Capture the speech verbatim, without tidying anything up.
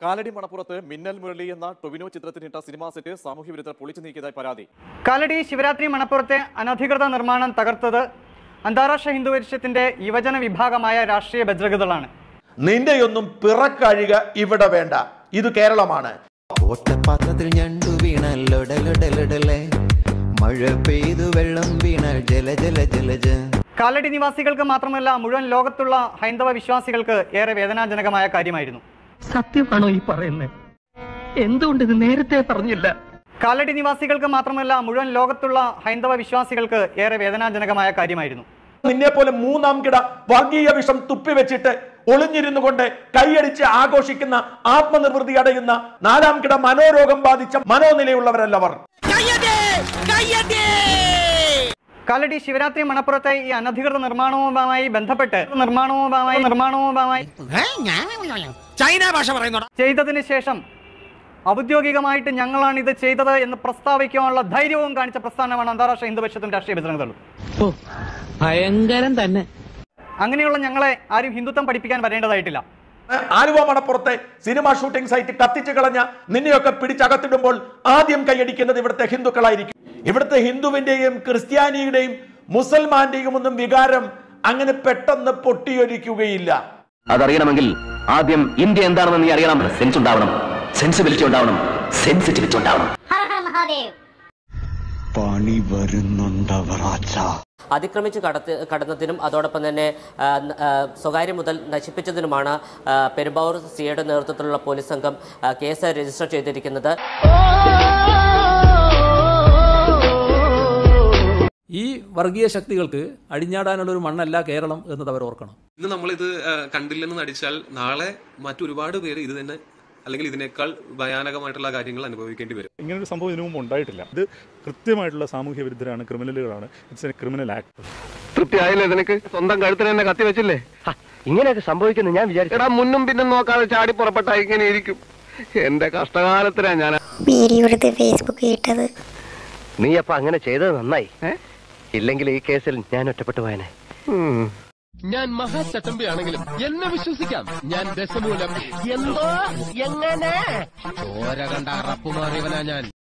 കാലടി മണപ്പുറത്ത് മിന്നൽ മുരളി എന്ന Tovino ചിത്രത്തിനിട്ട cinema set സാമൂഹ്യ വിരുദ്ധർ പൊളിച്ചു നീക്കിയതായി പരാതി. കാലടി ശിവരാത്രി മണപ്പുറത്തെ അനധികൃത നിർമ്മാണം തകർത്തത് അന്താരാഷ്ട്ര ഹിന്ദു പരിഷത്തിന്റെ യുവജന വിഭാഗമായ രാഷ്ട്രീയ ബജ്രംഗ്ദളാണ്. നിന്റെയൊന്നും പിറക്കഴുക ഇവിടെ വേണ്ട, ഇത് കേരളമാണ്. ഓട്ടപാത്രത്തിൽ ഞണ്ടു വീണല്ലോടലൊടലൊടലെ മഴ പെയ്തു വെള്ളം വീണൽ ജല ജല ജലജ. കാലടി നിവാസികൾക്ക് മാത്രമല്ല മുഴുവൻ ലോകത്തുള്ള ഹൈന്ദവ വിശ്വാസികൾക്ക് ഏറെ വേദനാജനകമായ കാര്യമായിരുന്നു. സത്യമാണോ ഈ പറയുന്നത്? എന്തുകൊണ്ട് ഇത് നേരത്തെ പറഞ്ഞില്ല? കാലടി നിവാസികൾക്ക് മാത്രമല്ല മുഴുവൻ ലോകത്തുള്ള ഹൈന്ദവ വിശ്വാസികൾക്ക് ഏറെ വേദനാജനകമായ കാര്യമായിരുന്നു. നിന്നെ പോലെ മൂന്നാം കിട വർഗീയ വിഷം തുപ്പിവെച്ചിട്ട് ഒളിഞ്ഞിരുന്നു കൊണ്ട് കൈയടിച്ച് ആഘോഷിക്കുന്ന ആത്മനിർവൃതി അടയുന്ന നാലാം കിട മനോരോഗം ബാധിച്ച മനോനിലയുള്ളവരല്ലവർ. കാലടി ശിവരാത്രി മണപ്പുറത്തെ ഈ അനധികൃത നിർമ്മാണവുമായി ബന്ധപ്പെട്ട് നിർമ്മാണവുമായി നിർമ്മാണവുമായി ചൈന ഭാഷ പറയുന്നു ചെയ്തതിന് ശേഷം ഔദ്യോഗികമായിട്ട് ഞങ്ങളാണ് ഇത് ചെയ്തത് എന്ന് പ്രസ്താവിക്കാനുള്ള ധൈര്യവും കാണിച്ച പ്രസ്ഥാനമാണ് അന്താരാഷ്ട്ര ഹിന്ദു പരിഷത്തും രാഷ്ട്രീയ ബജ്രംഗ്ദളും. ഭയങ്കരം തന്നെ. അങ്ങനെയുള്ള ഞങ്ങളെ ആരും ഹിന്ദുത്വം പഠിപ്പിക്കാൻ വരേണ്ടതായിട്ടില്ല. ആലുവ മണപ്പുറത്തെ സിനിമ ഷൂട്ടിംഗ് സൈറ്റ് കത്തിച്ചു കളഞ്ഞ നിന്നെയൊക്കെ പിടിച്ചകത്തിടുമ്പോൾ ആദ്യം കൈയടിക്കുന്നത് ഇവിടുത്തെ ഹിന്ദുക്കളായിരിക്കും. ഇവിടുത്തെ ഹിന്ദുവിന്റെയും ക്രിസ്ത്യാനിയുടെയും മുസൽമാന്റെയും ഒന്നും വികാരം അങ്ങനെ പെട്ടെന്ന് പൊട്ടിയൊലിക്കുകയില്ല. അതറിയണമെങ്കിൽ ആദ്യം ഇന്ത്യ എന്താണെന്ന് നീ അറിയണം. സെൻസ് ഉണ്ടാവണം, സെൻസിബിലിറ്റി ഉണ്ടാവണം, സെൻസിറ്റിവിറ്റി ഉണ്ടാവണം. പണി വരുന്നുണ്ടവർ. അതിക്രമിച്ച് കടത്തി കടന്നതിനും അതോടൊപ്പം തന്നെ സ്വകാര്യ മുതൽ നശിപ്പിച്ചതിനുമാണ് പെരുമ്പാവൂർ സിയുടെ നേതൃത്വത്തിലുള്ള പോലീസ് സംഘം കേസ് രജിസ്റ്റർ ചെയ്തിരിക്കുന്നത്. ഈ വർഗീയ ശക്തികൾക്ക് അടിഞ്ഞാടാനുള്ള ഒരു മണ്ണല്ല കേരളം എന്നത് അവർ ഓർക്കണം. ഇന്ന് നമ്മളിത് കണ്ടില്ലെന്ന് നടിച്ചാൽ നാളെ മറ്റൊരുപാട് പേര് ഇത് തന്നെ അല്ലെങ്കിൽ ഇതിനേക്കാൾ ഭയാനകമായിട്ടുള്ള കാര്യങ്ങൾ അനുഭവിക്കേണ്ടി വരും. ഇങ്ങനൊരു സംഭവം ഇതിനു മുമ്പ് ഉണ്ടായിട്ടില്ല. ഇത് കൃത്യമായിട്ടുള്ള സാമൂഹ്യ വിരുദ്ധരാണ്, ക്രിമിനലുകളാണ്. It's a criminal act. തൃപ്തിയായില്ലേ നിനക്ക്? സ്വന്തം കഴുത്തിന് തന്നെ കത്തി വെച്ചില്ലേ? ഇങ്ങനെയൊക്കെ സംഭവിക്കുന്നു ഞാൻ വിചാരിച്ചു. മുന്നും പിന്നും നോക്കാതെ ചാടി പുറപ്പെട്ട ഇങ്ങനെ ഇരിക്കും. എന്റെ കഷ്ടകാലത്തിനാ ഞാൻ ഫേസ്ബുക്ക് ഇട്ടത്. നീ അപ്പൊ അങ്ങനെ ചെയ്തത് നന്നായി. ഇല്ലെങ്കിൽ ഈ കേസിൽ ഞാൻ ഒറ്റപ്പെട്ടു പോയനെ. ഞാൻ മഹാചട്ടമ്പിയാണെങ്കിലും എന്നെ വിശ്വസിക്കാം. ഞാൻ ദശമൂലം എന്തോ എങ്ങനെ ചോര കണ്ട അറപ്പുമാറിയവനാ ഞാൻ.